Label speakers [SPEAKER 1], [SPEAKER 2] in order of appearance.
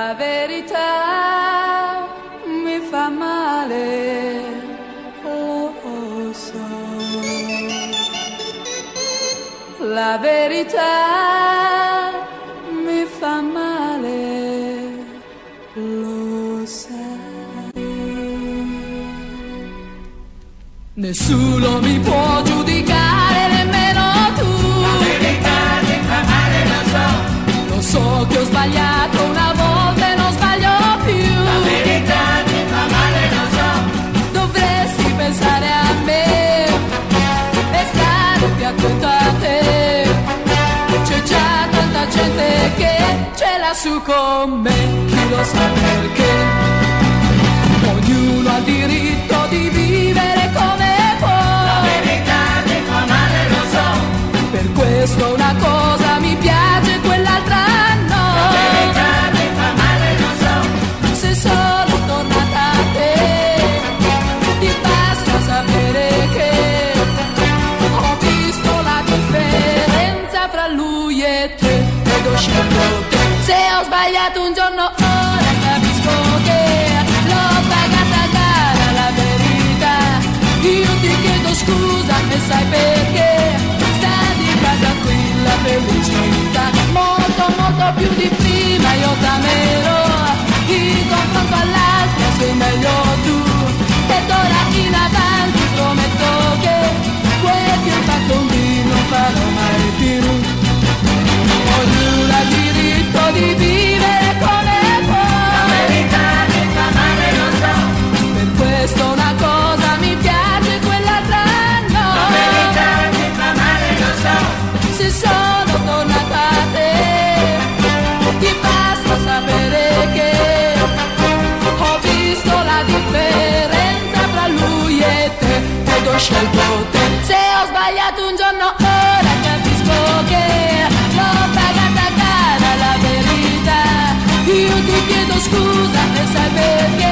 [SPEAKER 1] La verità mi fa male, lo so. La verità mi fa male, lo sai. Nessuno mi può giudicare, nemmeno tu.
[SPEAKER 2] La verità mi fa male, lo so.
[SPEAKER 1] Lo so che ho sbagliato una volta e non sbaglio più.
[SPEAKER 2] La verità mi fa male, lo so.
[SPEAKER 1] Dovresti pensare a me e stare più attento a te. C'è già tanta gente che ce l'ha su con me, chi lo sa perché. Ognuno ha il diritto di vivere come può.
[SPEAKER 2] La verità mi fa male, lo so.
[SPEAKER 1] Per questo una cosa mi piace, quell'altra no.
[SPEAKER 2] La verità mi fa male, lo so.
[SPEAKER 1] Se sono tornata a te, ti basta sapere che ho visto la differenza fra lui e te ed ho scelto te. Se ho sbagliato un giorno ora capisco che l'ho pagata cara la verità. Io ti chiedo scusa e sai perché sta di casa qui la felicità. Molto molto più di prima io t'amerò, in confronto all'altra sei meglio tu. Ed ora in avanti prometto che quel che ho fatto un dì non farò mai più. Ognuno ha il diritto di vivere come può.
[SPEAKER 2] La verità mi fa male, lo so.
[SPEAKER 1] Per questo una cosa mi piace, quell'altra no.
[SPEAKER 2] La verità mi fa male, lo so.
[SPEAKER 1] Se sono tornata a te, ti basta sapere che ho visto la differenza fra lui e te ed ho scelto te. Se ho sbagliato un giorno ora capisco che l'ho pagata cara la verità. Io ti chiedo scusa e sai perché